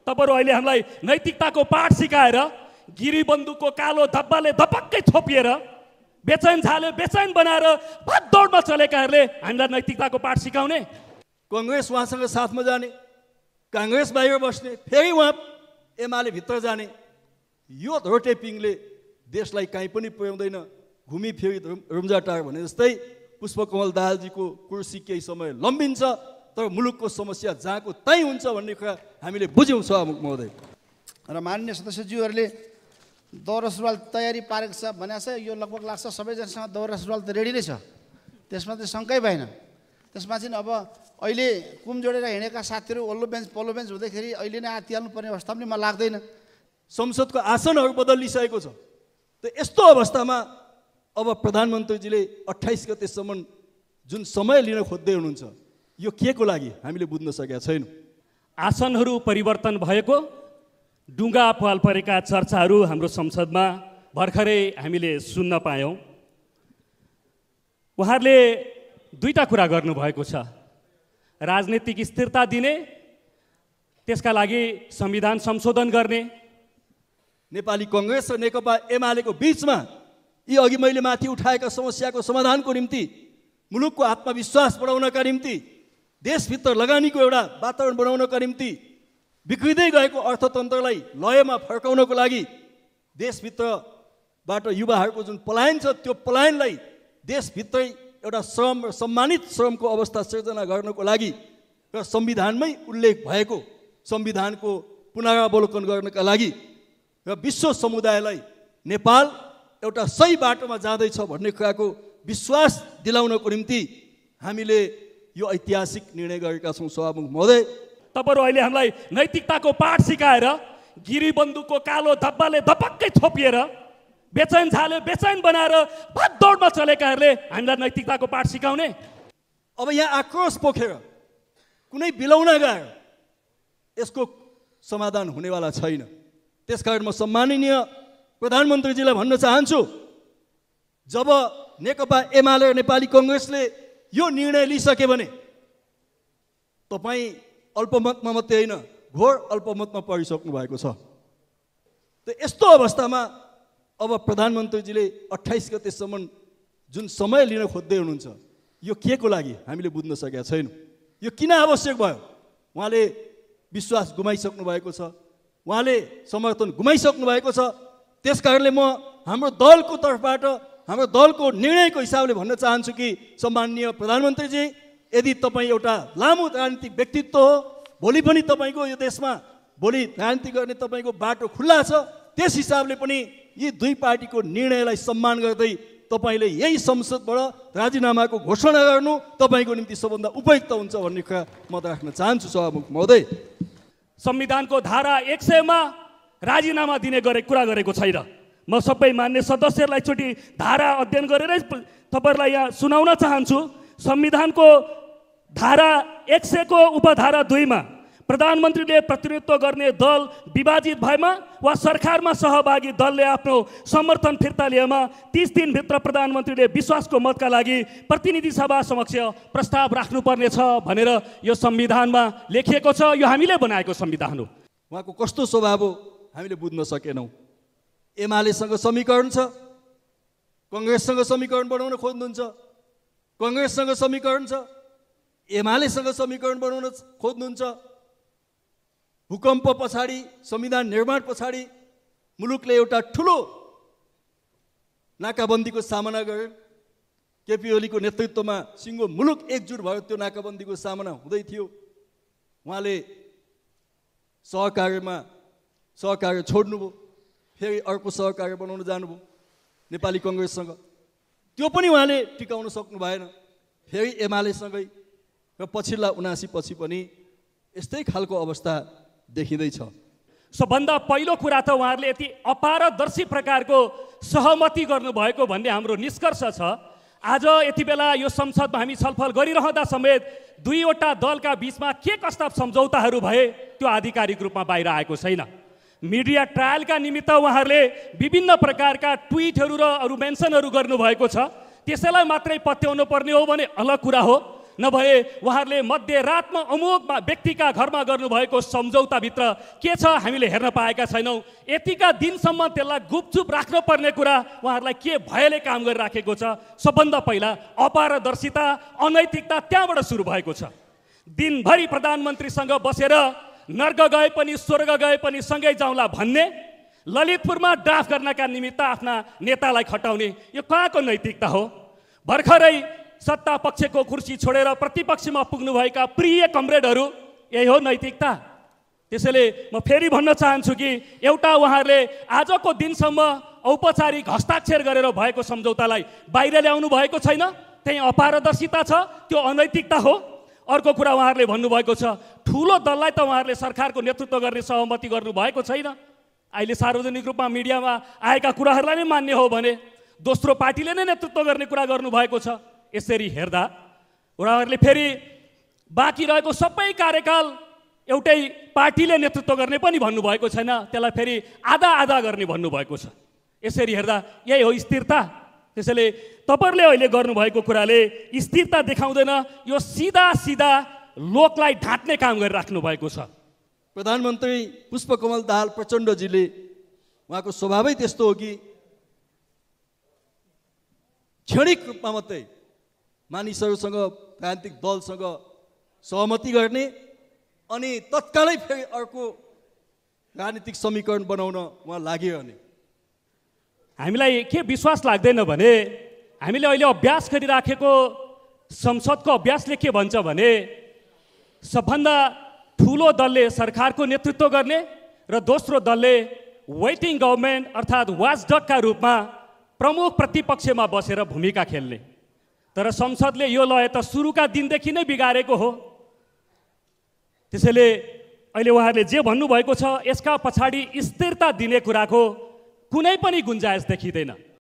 तपाईहरु अहिले हामीलाई नैतिकताको पाठ सिकाएर गिरीबन्धुको कालो धब्बाले धपक्कै छोपिएर बेचैन झाले बेचैन बनाएर भदौडमा चलेकाहरूले हामीलाई नैतिकताको पाठ सिकाउने। कांग्रेस उहाँसँग साथमा जाने, कांग्रेस बाहिर बस्ने, फेरि उहाँ एमाले भित्र जाने, यो रोटेपिङले देशलाई कहीँ पनि पुर्याउँदैन। घुमी फेरि रुम्जाटार भने जस्तै पुष्पकमल दाहालजीको कुर्सी केही समय लम्बिन्छ, तर मुलुकको समस्या जहाँको त्यहीँ हुन्छ भन्ने कुरा हामीले बुझ्यौँ सभामुख महोदय। र माननीय सदस्यज्यूहरूले दौरा सुरुवाल तयारी पारेको छ भनेको छ, यो लगभग लाग्छ सबैजनासँग दौरा सुरुवाल त रेडी नै छ, त्यसमा चाहिँ शङ्कै भएन। त्यसमा चाहिँ अब अहिले कुम जोडेर हिँडेका साथीहरू वल्लो बेन्च पल्लो बेन्च हुँदैखेरि अहिले नै आतिहाल्नु पर्ने अवस्था पनि मलाई लाग्दैन। संसदको आसनहरू बदलिसकेको छ। त यस्तो अवस्थामा अब प्रधानमन्त्रीजीले 28 गतेसम्म जुन समय लिन खोज्दै हुनुहुन्छ, यो के को लागि हामीले बुझ्न सकेका छैनौँ। आसनहरू परिवर्तन भएको डुङ्गा पाल परेका चर्चाहरू हाम्रो संसदमा भर्खरै हामीले सुन्न पायौँ। उहाँहरूले दुईटा कुरा गर्नुभएको छ, राजनीतिक स्थिरता दिने, त्यसका लागि संविधान संशोधन गर्ने। नेपाली कांग्रेस र नेकपा एमालेको बीचमा यी अघि मैले माथि उठाएका समस्याको समाधानको निम्ति, मुलुकको आत्मविश्वास बढाउनका निम्ति, देशभित्र लगानीको एउटा वातावरण बनाउनका निम्ति, बिग्रिँदै गएको अर्थतन्त्रलाई लयमा फर्काउनको लागि, देशभित्रबाट युवाहरूको जुन पलायन छ त्यो पलायनलाई देशभित्रै एउटा श्रम र सम्मानित श्रमको अवस्था सिर्जना गर्नको लागि र संविधानमै उल्लेख भएको संविधानको पुनरावलोकन गर्नका लागि र विश्व समुदायलाई नेपाल एउटा सही बाटोमा जाँदैछ भन्ने कुराको विश्वास दिलाउनको निम्ति हामीले यो ऐतिहासिक निर्णय गरेका छौँ सभामुख महोदय। तपाईहरु अहिले हामीलाई नैतिकताको पाठ सिकाएर गिरीबन्धुको कालो धब्बाले धपक्कै छोपिएर बेचैन झाले बेचैन बनाएर भदौडमा चलेकाहरूले हामीलाई नैतिकताको पाठ सिकाउने। अब यहाँ आक्रोश पोखेर कुनै बिलौना गाएर यसको समाधान हुनेवाला छैन। त्यसकारण म सम्माननीय प्रधानमन्त्रीजीलाई भन्न चाहन्छु, जब नेकपा एमाले र नेपाली कांग्रेसले यो निर्णय लिइसके भने तपाईँ अल्पमतमा मात्रै होइन घोर अल्पमतमा परिसक्नु भएको छ। त यस्तो अवस्थामा अब प्रधानमन्त्रीजीले 28 गतेसम्म जुन समय लिन खोज्दै हुनुहुन्छ, यो के को लागि हामीले बुझ्न सकेका छैनौँ। यो किन आवश्यक भयो? उहाँले विश्वास गुमाइसक्नु भएको छ, उहाँले समर्थन गुमाइसक्नु भएको छ। त्यसकारणले म हाम्रो दलको तर्फबाट, हाम्रो दलको निर्णयको हिसाबले भन्न चाहन्छु कि सम्माननीय प्रधानमन्त्रीजी, यदि तपाईँ एउटा लामो राजनीतिक व्यक्तित्व हो, भोलि पनि तपाईँको यो देशमा भोलि राजनीति गर्ने तपाईँको बाटो खुल्ला छ, त्यस हिसाबले पनि यी दुई पार्टीको निर्णयलाई सम्मान गर्दै तपाईँले यही संसदबाट राजीनामाको घोषणा गर्नु तपाईँको निम्ति सबभन्दा उपयुक्त हुन्छ भन्ने कुरा म राख्न चाहन्छु सभामुख महोदय। संविधानको धारा 100 मा राजीनामा दिने कुरा गरेको छैन। म सबै मान्य सदस्यहरूलाई एकचोटि धारा अध्ययन गरेरै तपाईहरुलाई यहाँ सुनाउन चाहन्छु। संविधानको धारा 100 को उपधारा 2 मा प्रधानमन्त्रीले प्रतिनिधित्व गर्ने दल विभाजित भएमा वा सरकारमा सहभागी दलले आफ्नो समर्थन फिर्ता लिएमा 30 दिनभित्र प्रधानमन्त्रीले विश्वासको मतका लागि प्रतिनिधि सभा समक्ष प्रस्ताव राख्नुपर्ने छ भनेर यो संविधानमा लेखिएको छ। यो हामीले बनाएको संविधान हो। उहाँको कस्तो स्वभाव हो हामीले बुझ्न सकेनौँ। एमालेसँग समीकरण छ, कांग्रेससँग समीकरण बनाउन खोज्नुहुन्छ, कांग्रेससँग समीकरण छ, एमालेसँग समीकरण बनाउन खोज्नुहुन्छ। भूकम्प पछाडि, संविधान निर्माण पछाडि मुलुकले एउटा ठुलो नाकाबन्दीको सामना गर्यो। केपी ओलीको नेतृत्वमा सिङ्गो मुलुक एकजुट भयो, त्यो नाकाबन्दीको सामना हुँदै थियो। उहाँले सहकार्य छोड्नुभयो, फेरि अर्को सहकार्य बनाउन जानुभयो नेपाली कांग्रेससँग, त्यो पनि उहाँले टिकाउन सक्नु भएन। फेरि एमालेसँगै र पछिल्ला 79 पछि पनि यस्तै खालको अवस्था देखिँदैछ। सबभन्दा पहिलो कुरा त उहाँहरूले यति अपारदर्शी प्रकारको सहमति गर्नुभएको भन्ने हाम्रो निष्कर्ष छ। आज यति बेला यो संसदमा हामी छलफल गरिरहँदा समेत दुईवटा दलका बीचमा के कस्ता सम्झौताहरू भए त्यो आधिकारिक रूपमा बाहिर आएको छैन। मिडिया ट्रायलका निमित्त उहाँहरूले विभिन्न प्रकारका ट्विटहरू र अरू मेन्सनहरू गर्नुभएको छ। त्यसैलाई मात्रै पत्याउनु पर्ने हो भने अलग कुरा हो। नभए उहाँहरूले मध्यरातमा अमुक व्यक्तिका घरमा गर्नुभएको सम्झौताभित्र के छ हामीले हेर्न पाएका छैनौँ। यतिका दिनसम्म त्यसलाई गुपचुप राख्नुपर्ने कुरा उहाँहरूलाई के भयले काम गरिराखेको छ। सबभन्दा पहिला अपारदर्शिता, अनैतिकता त्यहाँबाट सुरु भएको छ। दिनभरि प्रधानमन्त्रीसँग बसेर नर्क गए पनि स्वर्ग गए पनि सँगै जाउँला भन्ने, ललितपुरमा ड्राफ्ट गर्नका निमित्त आफ्ना नेतालाई खटाउने, यो कहाँको नैतिकता हो? भर्खरै सत्ता पक्षको कुर्सी छोडेर प्रतिपक्षमा पुग्नुभएका प्रिय कमरेडहरू, यही हो नैतिकता? त्यसैले म फेरि भन्न चाहन्छु कि एउटा उहाँहरूले आजको दिनसम्म औपचारिक हस्ताक्षर गरेर भएको सम्झौतालाई बाहिर ल्याउनु भएको छैन। त्यही अपारदर्शिता छ, त्यो अनैतिकता हो। अर्को कुरा उहाँहरूले भन्नुभएको छ, ठुलो दललाई त उहाँहरूले सरकारको नेतृत्व गर्ने सहमति गर्नुभएको छैन। अहिले सार्वजनिक रूपमा मिडियामा आएका कुराहरूलाई नै मान्ने हो भने दोस्रो पार्टीले नै नेतृत्व गर्ने कुरा गर्नुभएको छ। यसरी हेर्दा उहाँहरूले फेरि बाँकी रहेको सबै कार्यकाल एउटै पार्टीले नेतृत्व गर्ने पनि भन्नुभएको छैन, त्यसलाई फेरि आधा आधा गर्ने भन्नुभएको छ। यसरी हेर्दा यही हो स्थिरता। त्यसैले तपाईँहरूले अहिले गर्नुभएको कुराले स्थिरता देखाउँदैन, यो सिधा सिधा लोकलाई ढाँट्ने काम गरिराख्नु भएको छ। प्रधानमन्त्री पुष्पकमल दाहाल प्रचण्डजीले, उहाँको स्वभावै त्यस्तो हो कि क्षणिक रूपमा मात्रै मानिसहरूसँग, राजनीतिक दलसँग सहमति गर्ने अनि तत्कालै फेरि अर्को राजनीतिक समीकरण बनाउन उहाँ लागिरहने। हामीलाई के विश्वास लाग्दैन भने हामीले अहिले अभ्यास गरिराखेको संसदको अभ्यासले के भन्छ भने सबभन्दा ठुलो दलले सरकारको नेतृत्व गर्ने र दोस्रो दलले वेटिङ गभर्मेन्ट अर्थात् वाचडगका रूपमा प्रमुख प्रतिपक्षमा बसेर भूमिका खेल्ने। तर संसदले यो लय त सुरुका दिनदेखि नै बिगारेको हो। त्यसैले अहिले उहाँहरूले जे भन्नुभएको छ यसका पछाडि स्थिरता दिने कुराको कुनै पनि गुन्जाइस देखिँदैन।